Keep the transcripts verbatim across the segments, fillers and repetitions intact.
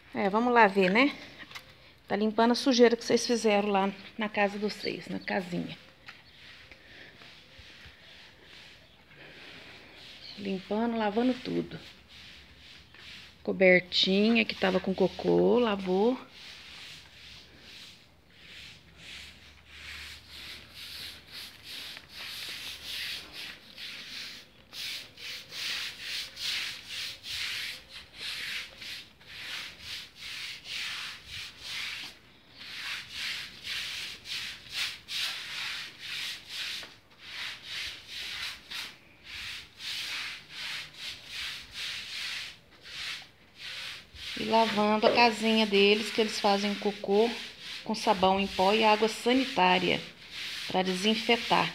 É, vamos lá ver, né? Tá limpando a sujeira que vocês fizeram lá na casa de vocês, na casinha. Limpando, lavando tudo. Cobertinha que tava com cocô, lavou. E lavando a casinha deles, que eles fazem cocô com sabão em pó e água sanitária para desinfetar.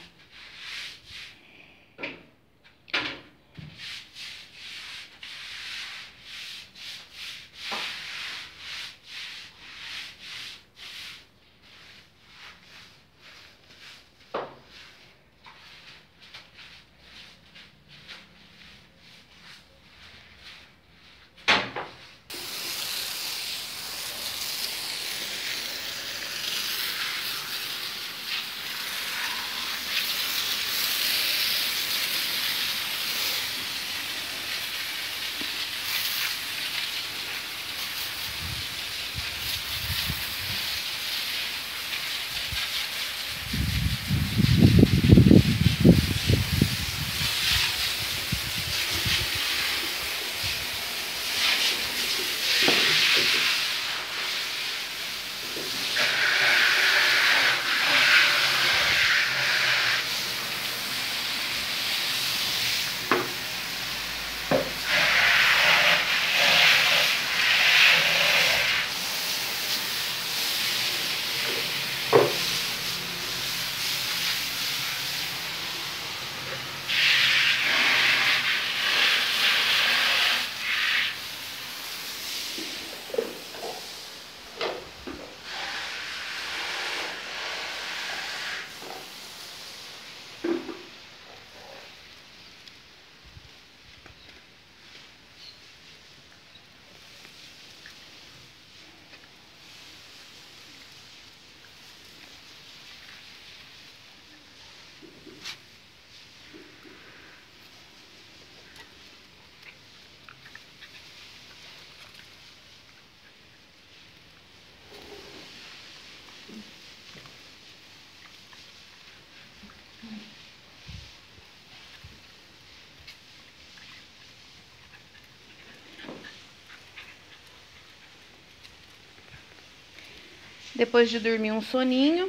Depois de dormir um soninho,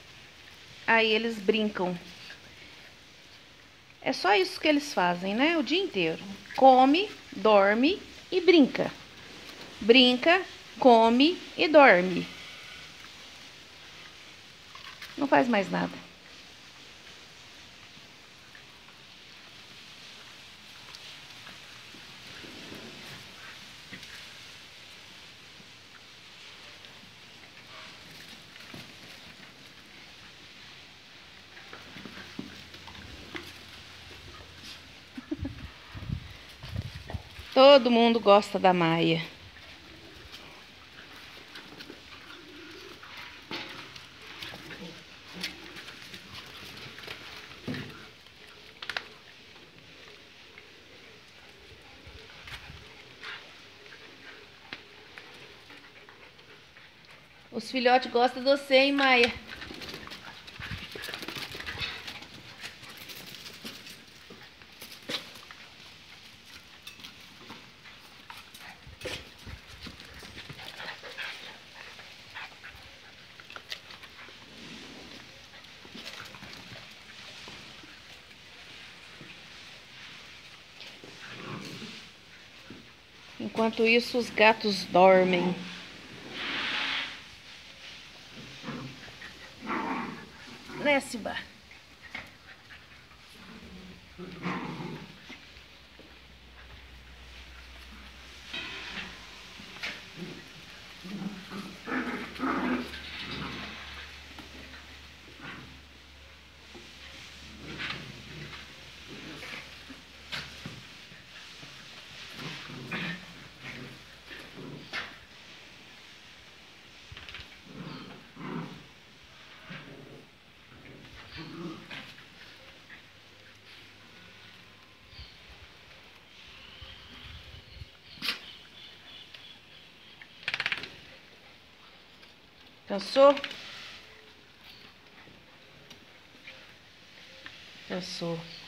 aí eles brincam. É só isso que eles fazem, né? O dia inteiro. Come, dorme e brinca. Brinca, come e dorme. Não faz mais nada. Todo mundo gosta da Maia. Os filhotes gostam de você, hein, Maia? Enquanto isso, os gatos dormem. Né, Simba? Cansou? Cansou.